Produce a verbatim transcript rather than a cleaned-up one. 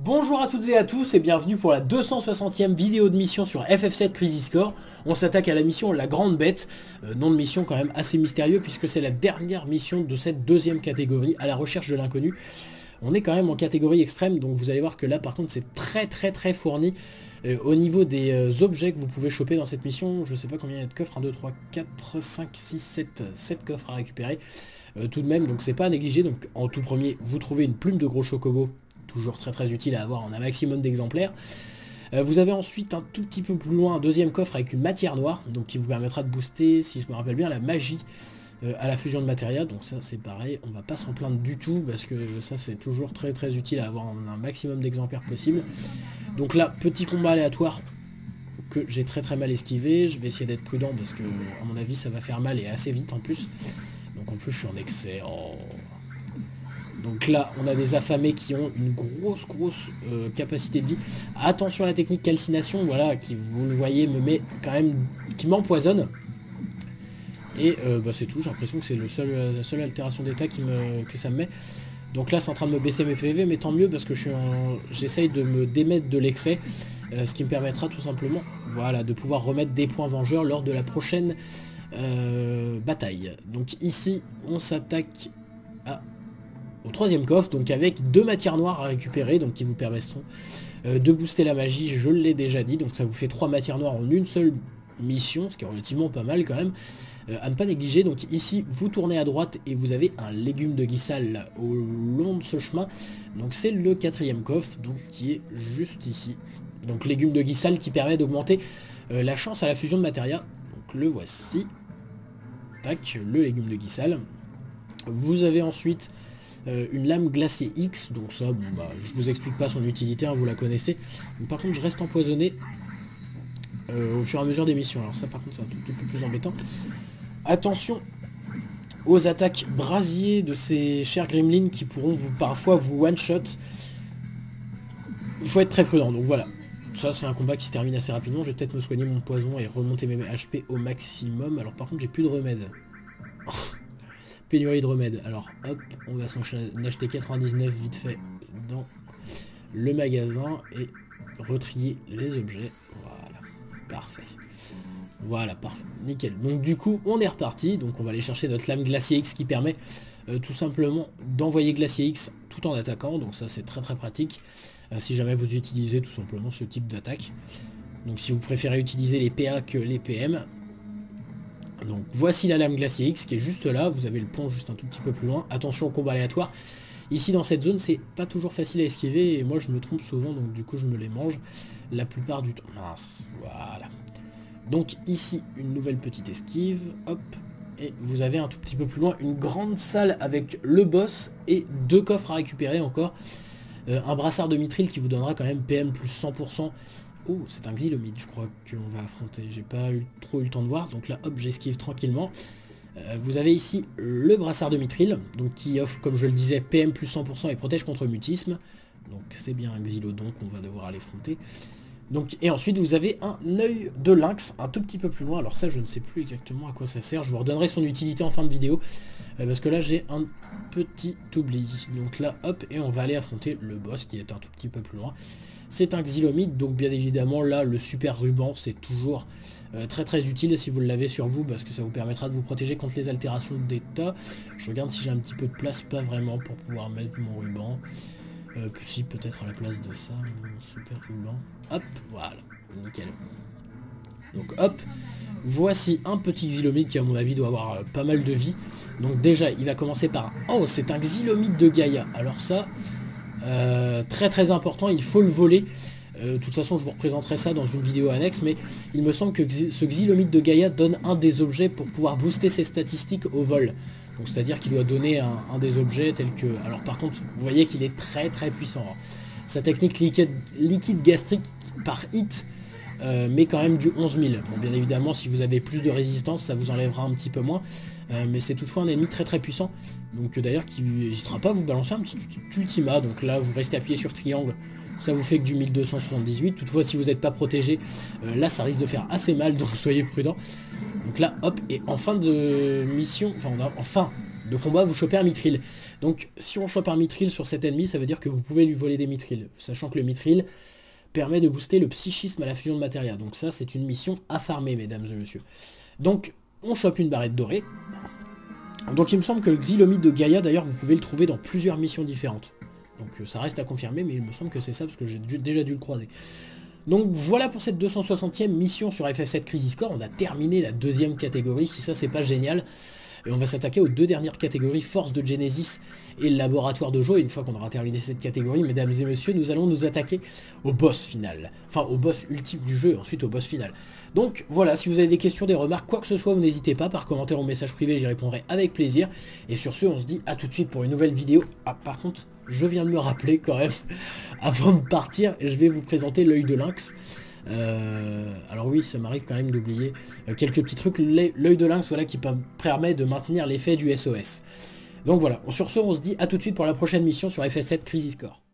Bonjour à toutes et à tous et bienvenue pour la deux cent soixantième vidéo de mission sur F F sept Crisis Core. On s'attaque à la mission La Grande Bête, euh, nom de mission quand même assez mystérieux puisque c'est la dernière mission de cette deuxième catégorie, à la recherche de l'inconnu. On est quand même en catégorie extrême, donc vous allez voir que là par contre c'est très très très fourni. Euh, au niveau des euh, objets que vous pouvez choper dans cette mission, je sais pas combien il y a de coffres, un, deux, trois, quatre, cinq, six, sept, sept coffres à récupérer euh, tout de même, donc c'est pas à négliger. Donc en tout premier, vous trouvez une plume de gros chocobo, toujours très très utile à avoir en un maximum d'exemplaires. Euh, vous avez ensuite un tout petit peu plus loin un deuxième coffre avec une matière noire, donc qui vous permettra de booster, si je me rappelle bien, la magie euh, à la fusion de matériel. Donc ça c'est pareil, on va pas s'en plaindre du tout parce que ça c'est toujours très très utile à avoir en un maximum d'exemplaires possible. Donc là, petit combat aléatoire que j'ai très très mal esquivé. Je vais essayer d'être prudent parce que à mon avis ça va faire mal et assez vite en plus. Donc en plus je suis en excès. Oh. Donc là on a des affamés qui ont une grosse grosse euh, capacité de vie. Attention à la technique calcination, voilà, qui vous le voyez me met quand même, qui m'empoisonne. Et euh, bah, c'est tout, j'ai l'impression que c'est le seul, la seule altération d'état qui me, que ça me met. Donc là c'est en train de me baisser mes P V, mais tant mieux parce que je suis en... j'essaye de me démettre de l'excès, euh, ce qui me permettra tout simplement, voilà, de pouvoir remettre des points vengeurs lors de la prochaine euh, bataille. Donc ici on s'attaque à... au troisième coffre, donc avec deux matières noires à récupérer, donc qui vous permettront euh, de booster la magie, je l'ai déjà dit, donc ça vous fait trois matières noires en une seule mission, ce qui est relativement pas mal quand même. Euh, à ne pas négliger. Donc ici vous tournez à droite et vous avez un légume de Guissal au long de ce chemin, donc c'est le quatrième coffre, donc qui est juste ici. Donc légume de Guissal qui permet d'augmenter euh, la chance à la fusion de matériel, donc le voici. Tac, le légume de Guissal. Vous avez ensuite euh, une lame glacée X, donc ça bon, bah, je vous explique pas son utilité, hein, vous la connaissez. Donc, par contre je reste empoisonné euh, au fur et à mesure des missions, alors ça par contre c'est un tout petit peu plus embêtant. Attention aux attaques brasiers de ces chers gremlins qui pourront vous parfois vous one-shot. Il faut être très prudent, donc voilà. Ça c'est un combat qui se termine assez rapidement. Je vais peut-être me soigner mon poison et remonter mes H P au maximum. Alors par contre j'ai plus de remède. Pénurie de remède. Alors hop, on va s'en acheter quatre-vingt-dix-neuf vite fait dans le magasin et retrier les objets. Voilà, parfait. Voilà, parfait, nickel. Donc du coup, on est reparti. Donc on va aller chercher notre lame Glacier X qui permet euh, tout simplement d'envoyer Glacier X tout en attaquant. Donc ça, c'est très très pratique euh, si jamais vous utilisez tout simplement ce type d'attaque. Donc si vous préférez utiliser les P A que les P M. Donc voici la lame Glacier X qui est juste là. Vous avez le pont juste un tout petit peu plus loin. Attention au combat aléatoire. Ici dans cette zone, c'est pas toujours facile à esquiver. Et moi, je me trompe souvent. Donc du coup, je me les mange la plupart du temps. Mince, voilà. Donc ici, une nouvelle petite esquive, hop, et vous avez un tout petit peu plus loin une grande salle avec le boss et deux coffres à récupérer encore. Euh, un brassard de mithril qui vous donnera quand même P M plus cent pour cent. Oh, c'est un xylomide, je crois qu'on va affronter. J'ai pas eu, trop eu le temps de voir, donc là, hop, j'esquive tranquillement. Euh, vous avez ici le brassard de mithril, donc qui offre, comme je le disais, P M plus cent pour cent et protège contre mutisme. Donc c'est bien un xylodon qu'on va devoir aller affronter. Donc, et ensuite vous avez un œil de lynx un tout petit peu plus loin. Alors ça je ne sais plus exactement à quoi ça sert. Je vous redonnerai son utilité en fin de vidéo. Euh, parce que là j'ai un petit oubli. Donc là hop, et on va aller affronter le boss qui est un tout petit peu plus loin. C'est un xylomide, donc bien évidemment là le super ruban c'est toujours euh, très très utile si vous l'avez sur vous. Parce que ça vous permettra de vous protéger contre les altérations d'état. Je regarde si j'ai un petit peu de place, pas vraiment pour pouvoir mettre mon ruban. Euh, si peut-être à la place de ça, mon super ruban. Hop, voilà, nickel. Donc hop, voici un petit xylomide qui à mon avis doit avoir euh, pas mal de vie. Donc déjà, il va commencer par... Oh, c'est un xylomide de Gaïa. Alors ça, euh, très très important, il faut le voler. Euh, de toute façon, je vous représenterai ça dans une vidéo annexe, mais il me semble que ce xylomide de Gaïa donne un des objets pour pouvoir booster ses statistiques au vol. Donc c'est-à-dire qu'il doit donner un, un des objets tel que... Alors par contre, vous voyez qu'il est très très puissant. Hein. Sa technique liquide, liquide gastrique par hit euh, met quand même du onze mille. Bon, bien évidemment, si vous avez plus de résistance, ça vous enlèvera un petit peu moins. Euh, mais c'est toutefois un ennemi très très puissant. Donc d'ailleurs, qui n'hésitera pas à vous balancer un petit ultima. Donc là, vous restez appuyé sur triangle. Ça vous fait que du mille deux cent soixante-dix-huit. Toutefois, si vous n'êtes pas protégé, euh, là, ça risque de faire assez mal. Donc soyez prudent. Donc là, hop, et en fin de mission, enfin, on a, en fin de combat, vous chopez un mithril. Donc si on chope un mithril sur cet ennemi, ça veut dire que vous pouvez lui voler des mithrils. Sachant que le mithril permet de booster le psychisme à la fusion de matéria. Donc ça, c'est une mission à farmer, mesdames et messieurs. Donc, on chope une barrette dorée. Donc il me semble que le Xylomite de Gaïa, d'ailleurs, vous pouvez le trouver dans plusieurs missions différentes. Donc ça reste à confirmer, mais il me semble que c'est ça, parce que j'ai déjà dû le croiser. Donc voilà pour cette deux cent soixantième mission sur F F sept Crisis Core. On a terminé la deuxième catégorie, si ça c'est pas génial. Et on va s'attaquer aux deux dernières catégories, Force de Genesis et le Laboratoire de Jo. Et une fois qu'on aura terminé cette catégorie, mesdames et messieurs, nous allons nous attaquer au boss final. Enfin, au boss ultime du jeu, et ensuite au boss final. Donc voilà, si vous avez des questions, des remarques, quoi que ce soit, vous n'hésitez pas, par commentaire ou message privé, j'y répondrai avec plaisir. Et sur ce, on se dit à tout de suite pour une nouvelle vidéo. Ah, par contre, je viens de me rappeler quand même, avant de partir, je vais vous présenter l'œil de lynx. Euh, alors oui, ça m'arrive quand même d'oublier euh, quelques petits trucs. L'œil de lynx, voilà, qui permet de maintenir l'effet du S O S. Donc voilà, sur ce, on se dit à tout de suite pour la prochaine mission sur F F sept Crisis Core.